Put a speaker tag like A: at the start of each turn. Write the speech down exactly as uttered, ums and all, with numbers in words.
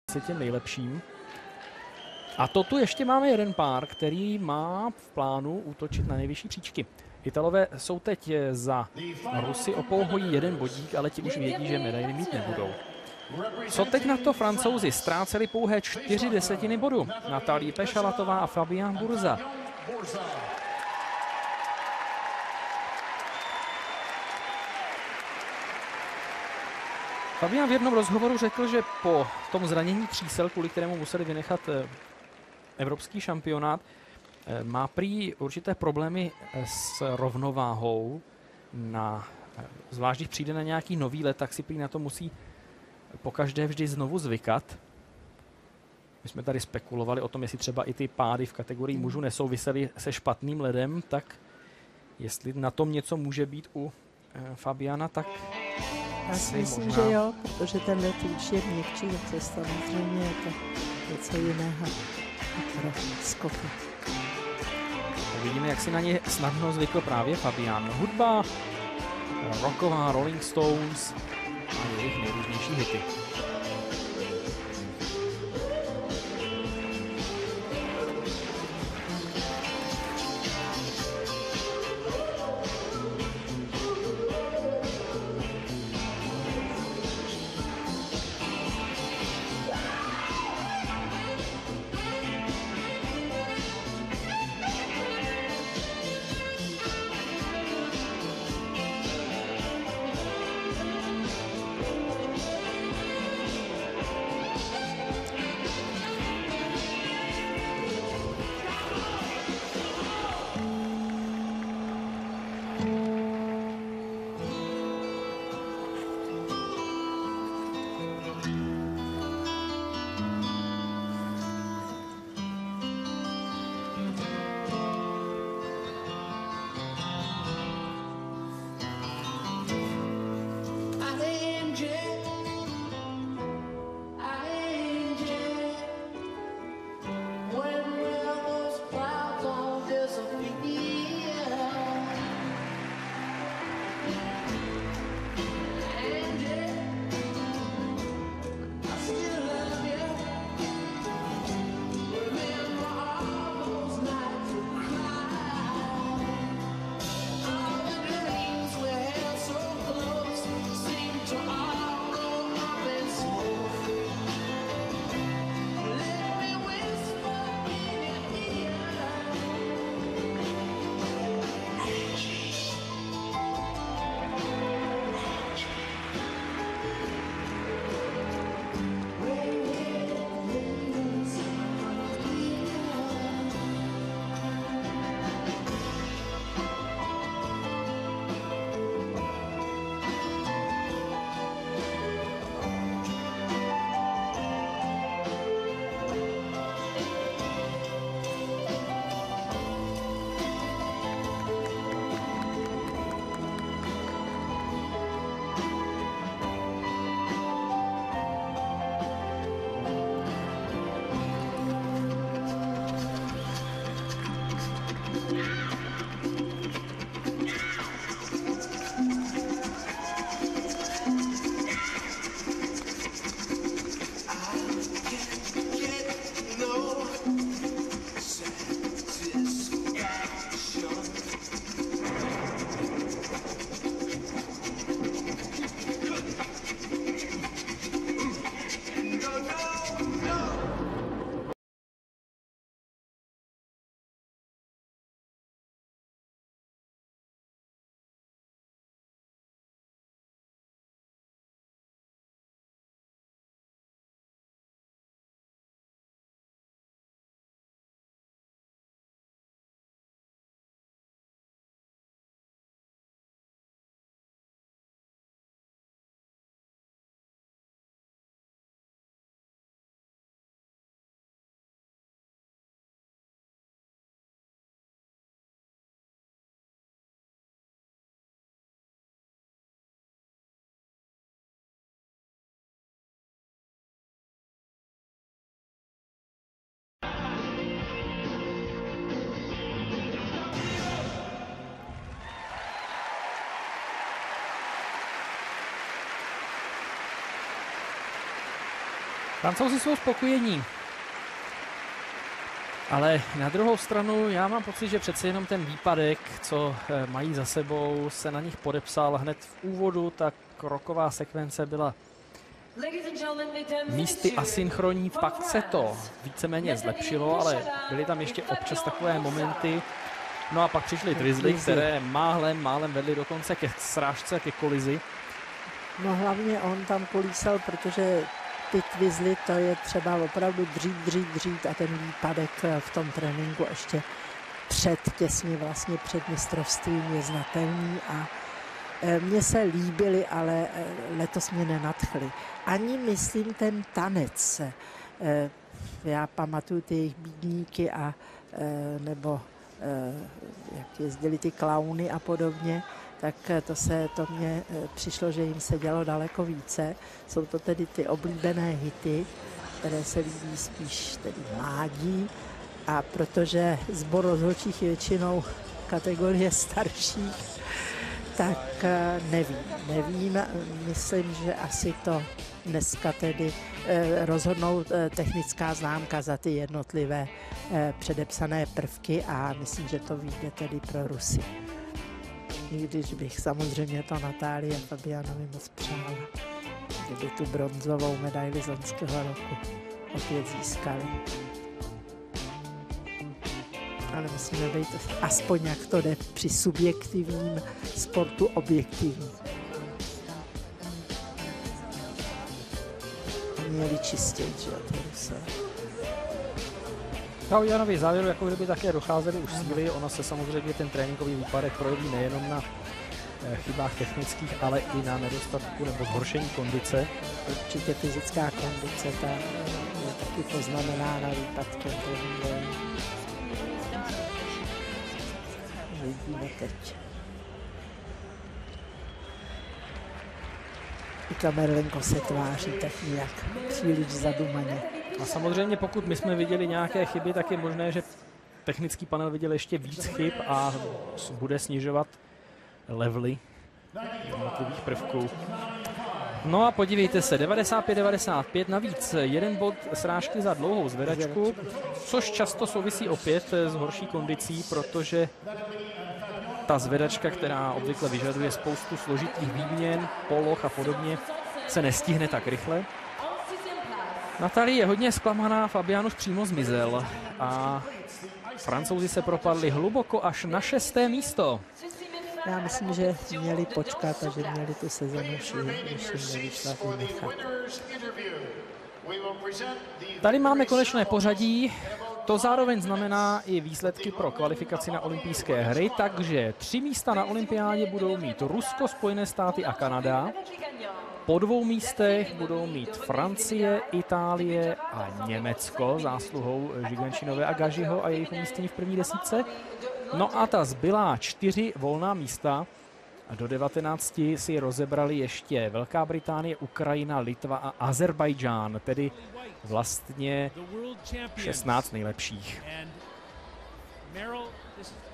A: těm nejlepším. A to tu ještě máme jeden pár, který má v plánu útočit na nejvyšší příčky. Italové jsou teď za Rusy o pouhý jeden bodík, ale ti už vědí, že medaily mít nebudou. Co teď na to Francouzi? Ztráceli pouhé čtyři desetiny bodu. Natalie Pešalatová a Fabian Burza. Fabian v jednom rozhovoru řekl, že po tom zranění křísel, kvůli kterému museli vynechat evropský šampionát, má prý určité problémy s rovnováhou. Na, zvlášť když přijde na nějaký nový let, tak si prý na to musí pokaždé vždy znovu zvykat. My jsme tady spekulovali o tom, jestli třeba i ty pády v kategorii mužů nesouvisely se špatným ledem, tak jestli na tom něco může být u Fabiana, tak
B: já si myslím,
A: možná...
B: že jo, protože ten let už je měkčí, to samozřejmě je to něco jiného. Skoky.
A: Uvidíme, jak si na ně snadno zvykl právě Fabian. Hudba, rocková, Rolling Stones a jejich nejrůznější hity. Francouzi jsou spokojení. Ale na druhou stranu já mám pocit, že přece jenom ten výpadek, co mají za sebou, se na nich podepsal hned v úvodu. Ta kroková sekvence byla místy asynchronní, pak se to víceméně zlepšilo, ale byly tam ještě občas takové momenty. No a pak přišly Twizzly, které málem, málem vedly dokonce ke srážce, ke kolizi.
B: No hlavně on tam kolísal, protože ty Twizzly, to je třeba opravdu dřít, dřít, dřít a ten výpadek v tom tréninku ještě před, těsně vlastně před mistrovstvím je znatelný a mně se líbily, ale letos mě nenadchly. Ani myslím ten tanec. Já pamatuju ty jejich bídníky a nebo jak jezdili ty klauny a podobně, tak to se to mně přišlo, že jim se dělo daleko více. Jsou to tedy ty oblíbené hity, které se líbí spíš tedy mládí, a protože sbor rozhodčích je většinou kategorie starších, tak nevím, nevím, myslím, že asi to dneska tedy eh, rozhodnou eh, technická známka za ty jednotlivé eh, předepsané prvky a myslím, že to vyjde tedy pro Rusy. I když bych samozřejmě to Natálie Fabianovi moc přála, kdyby tu bronzovou medaili z loňského roku opět získali. Ale musíme být aspoň, jak to jde při subjektivním sportu, objektivní. Měli čistit, že to se.
A: No, Janovi závěru, jako kdyby také docházely už síly, ono se samozřejmě ten tréninkový výpadek projeví nejenom na chybách technických, ale i na nedostatku nebo zhoršení kondice.
B: Určitě fyzická kondice, ta je taky poznamenána výpadkem tréninkovým. Vidíme teď. I Kamerlenko se tváří tak nějak příliš zadumaně.
A: A samozřejmě pokud my jsme viděli nějaké chyby, tak je možné, že technický panel viděl ještě víc chyb a bude snižovat levely jednotlivých prvků. No a podívejte se, devadesát pět devadesát pět, navíc jeden bod srážky za dlouhou zvedačku, což často souvisí opět s horší kondicí, protože ta zvedačka, která obvykle vyžaduje spoustu složitých výměn, poloh a podobně, se nestihne tak rychle. Natalie je hodně zklamaná, Fabianus přímo zmizel a Francouzi se propadli hluboko až na šesté místo.
B: Já myslím, že měli počkat a že měli tu sezonu už nevyšla vynechat.
A: Tady máme konečné pořadí. To zároveň znamená i výsledky pro kvalifikaci na olympijské hry, takže tři místa na olympiádě budou mít Rusko, Spojené státy a Kanada. Po dvou místech budou mít Francie, Itálie a Německo zásluhou Žigančinové a Gažiho a jejich umístění v první desítce. No a ta zbylá čtyři volná místa do devatenácti si rozebrali ještě Velká Británie, Ukrajina, Litva a Azerbajdžán, tedy vlastně šestnáct nejlepších.